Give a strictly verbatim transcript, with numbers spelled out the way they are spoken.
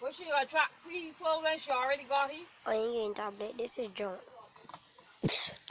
What she gonna try? Three, four when she already got here? I ain't getting tablet. This is junk.